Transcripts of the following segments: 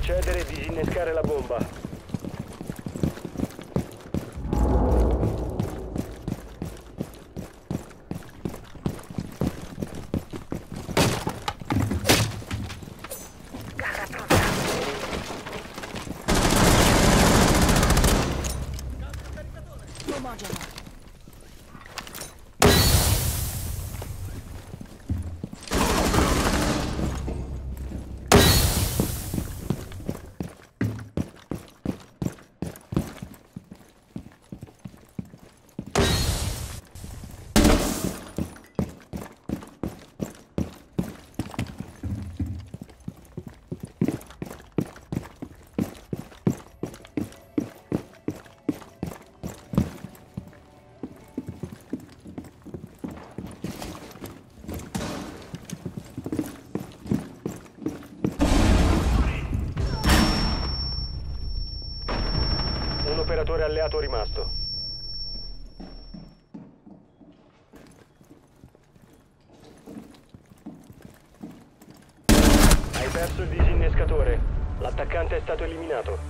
Procedere e disinnescare la bomba. Un operatore alleato rimasto. Hai perso il disinnescatore. L'attaccante è stato eliminato.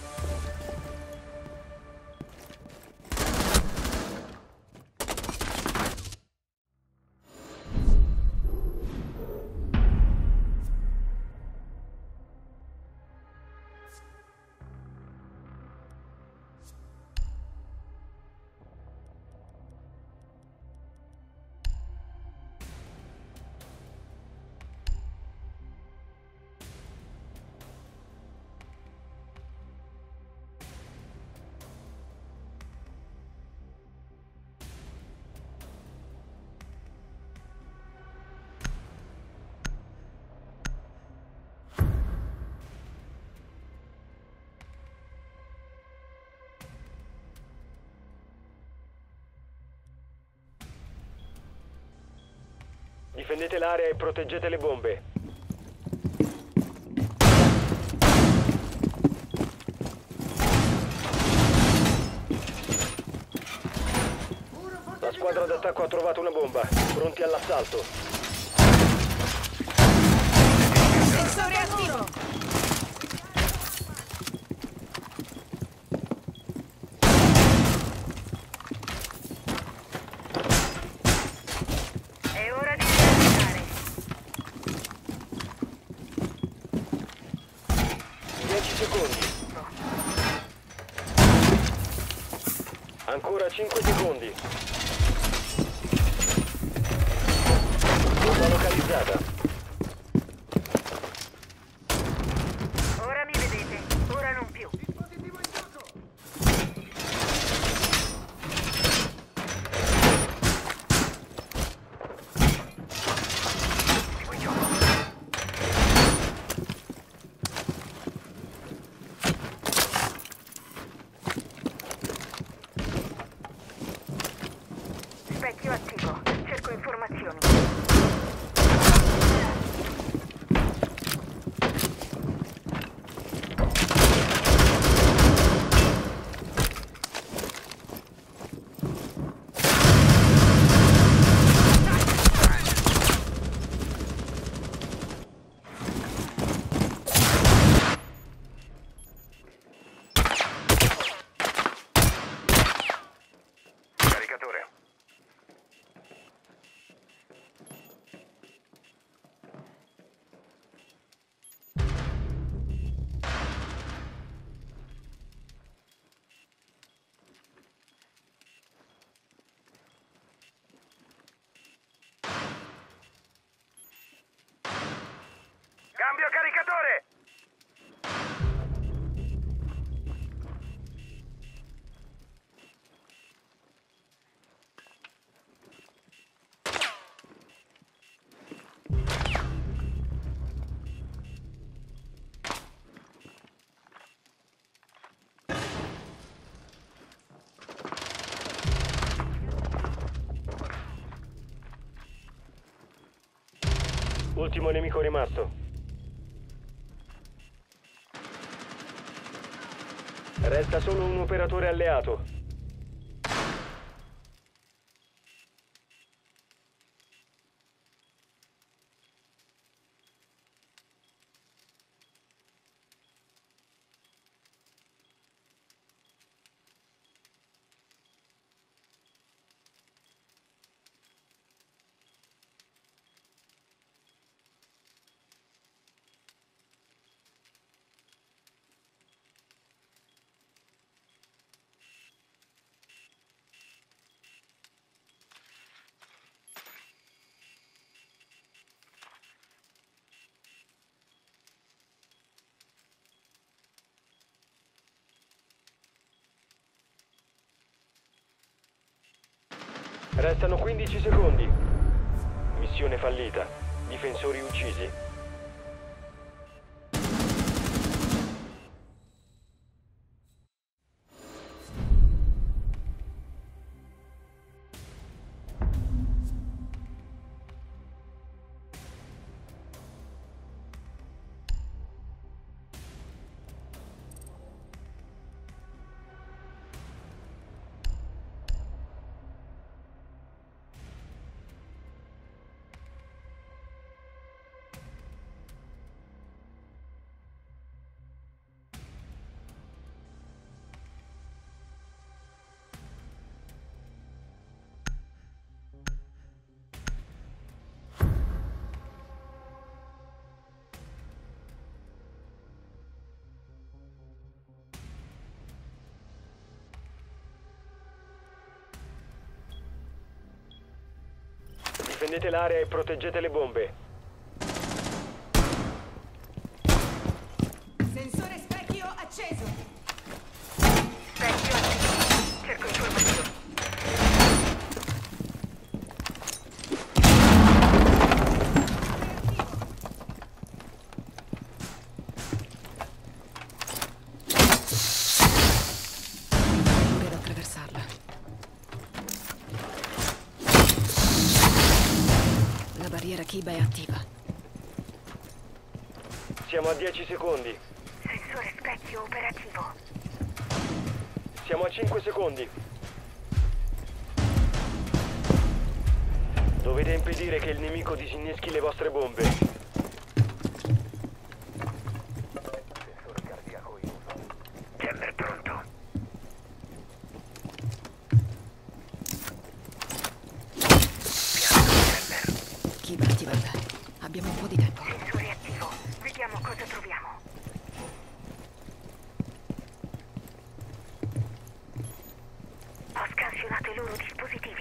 Difendete l'area e proteggete le bombe. La squadra d'attacco ha trovato una bomba. Pronti all'assalto. Sensore attivo! È ora di terminare. 10 secondi. Ancora 5 secondi. Bomba localizzata. Ora mi vedete, ora non più. Specchio attivo, cerco informazioni. Caricatore. Cambio caricatore! Ultimo nemico rimasto. Resta solo un operatore alleato. Restano 15 secondi. Missione fallita. Difensori uccisi. Difendete l'area e proteggete le bombe. Sensore specchio acceso. Specchio attivo. Cerco informazioni. Pure ad attraversarla. La barriera Kiba è attiva. Siamo a 10 secondi. Sensore specchio operativo. Siamo a 5 secondi. Dovete impedire che il nemico disinneschi le vostre bombe. Sensore cardiaco in uso. Jammer pronto. Piano jammer. Kiba attivata. Abbiamo un po' di tempo. Sensore attivo. Vediamo cosa troviamo. Ho scansionato i loro dispositivi.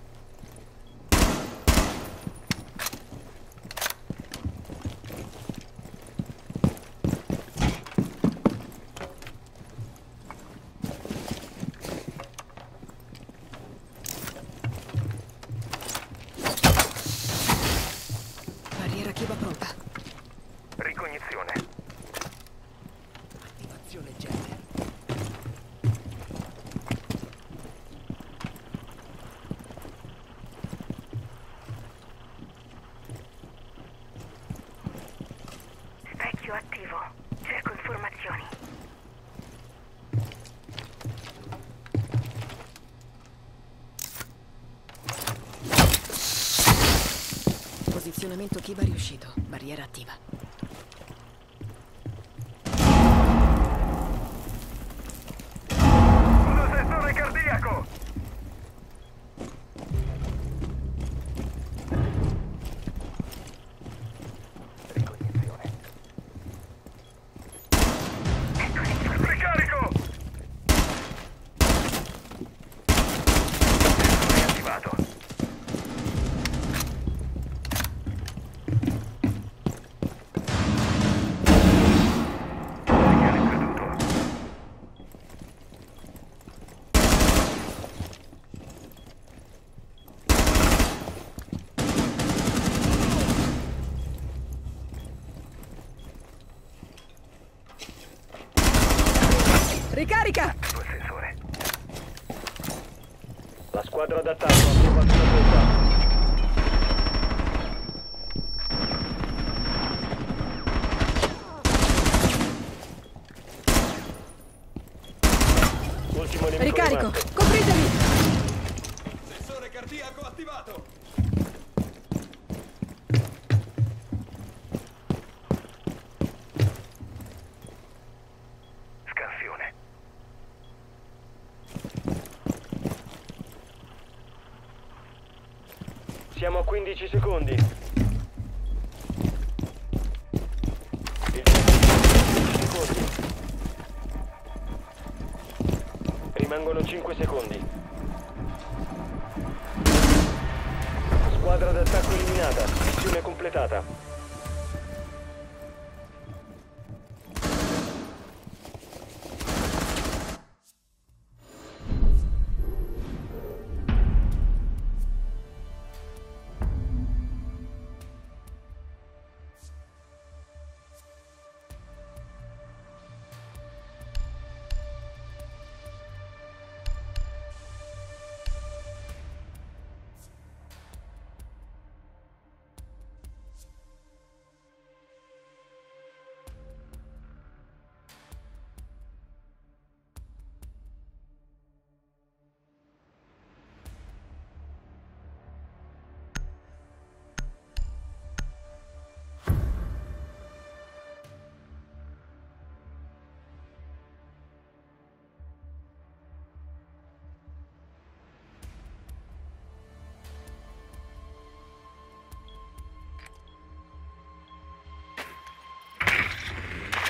Barriera Kiba pronta. Ricognizione. Attivazione Jammer. Specchio attivo. Cerco informazioni. Posizionamento Kiba riuscito. Barriera attiva. Uno sensore cardiaco! Ricognizione. Ecco le informazioni. Ricarico! Sensore attivato. Segnale perduto. Ricarica! Attivo il sensore. La squadra d'attacco ha trovato una bomba. Ultimo nemico Ricarico! rimasto. Copritemi! Sensore cardiaco attivato! Scansione. Siamo a 15 secondi. Il tempo è 15 secondi. Rimangono 5 secondi. Squadra d'attacco eliminata. Missione completata.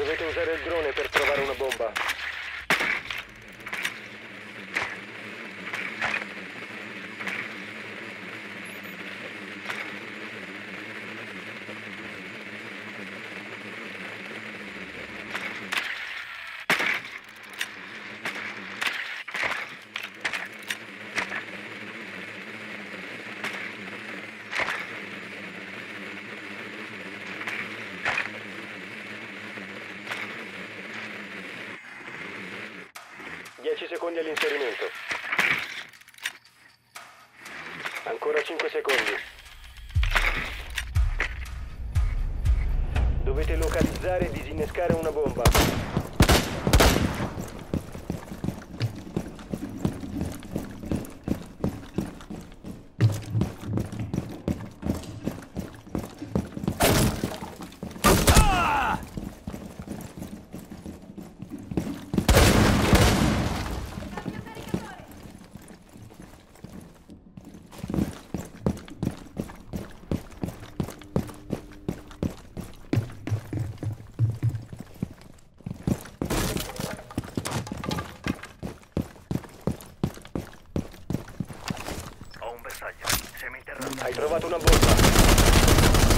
Dovete usare il drone per trovare una bomba. Secondi all'inserimento. Ancora 5 secondi. Dovete localizzare e disinnescare una bomba. Hai trovato una bomba.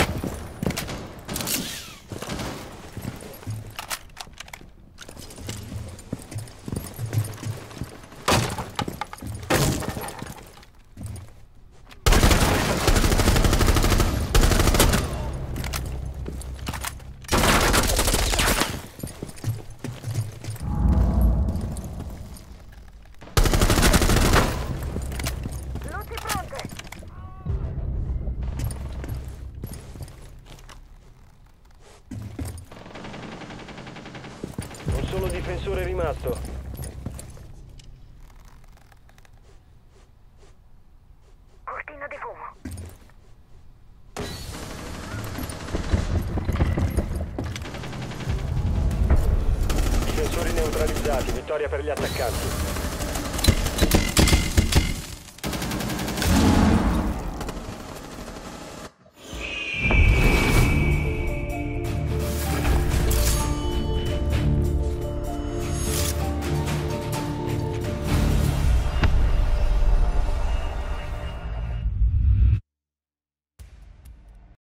Un solo difensore rimasto. Cortina di fumo. Difensori neutralizzati, vittoria per gli attaccanti.